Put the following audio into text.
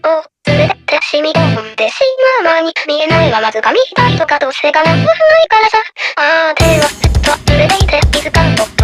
を連れて染み込んでしまう前に見えないはまず紙一重とかどうせがなんもないからさ。ああ手はずっと濡れていて気づかんと